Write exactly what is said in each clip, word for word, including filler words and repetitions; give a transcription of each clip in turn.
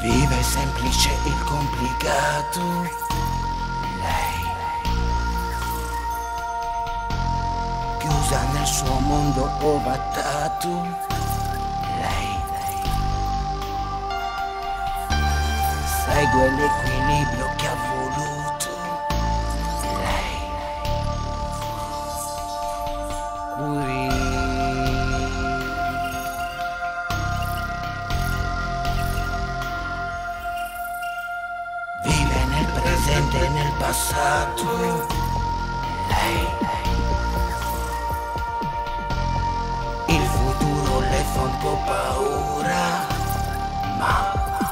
Vive semplice il complicato. Lei, chiusa nel suo mondo ovattato. Lei, segue l'equilibrio che ha voluto. Lei, qui. Vive nel presente e nel passato. Lei, il futuro le fa un po' paura, ma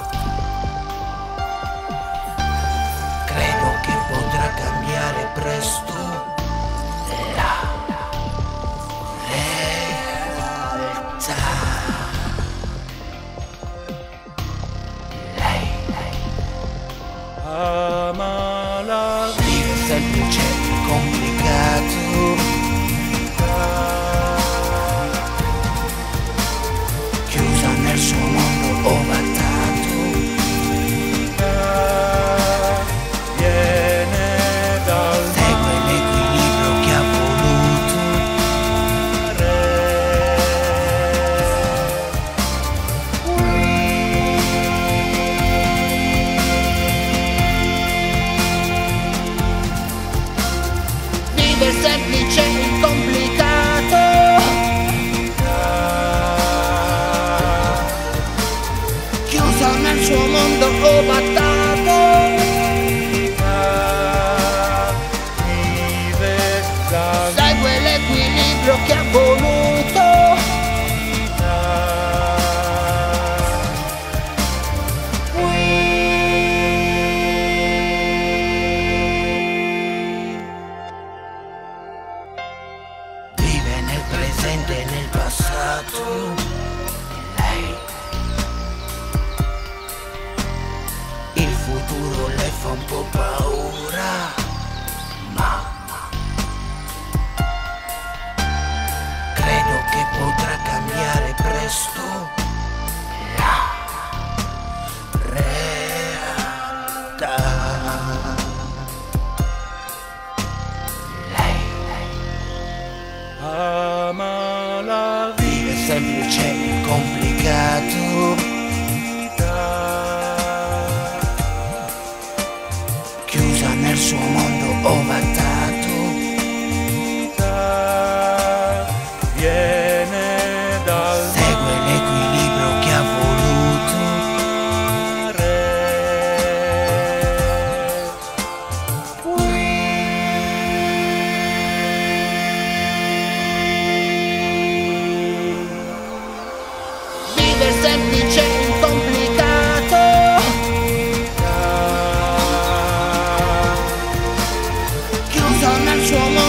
credo che potrà cambiare presto la realtà. Lei, ama la vive semplice e complicato. Chiusa nel suo mondo ovattato. viene dal Segue l'equilibrio che ha voluto. Vive semplice e complicato. Chiuso nel suo mondo ovattato. vive la Segue l'equilibrio che ha voluto. Vive nel presente e nel passato. Lei, il futuro le fa un po' paura, ma credo che potrà cambiare presto la realtà. Lei ama la vive semplice e complicato. vita Chiusa nel suo mondo ovattato. viene dal Segue l'equilibrio che ha voluto. Vive semplice e complicato. Chiuso nel suo mondo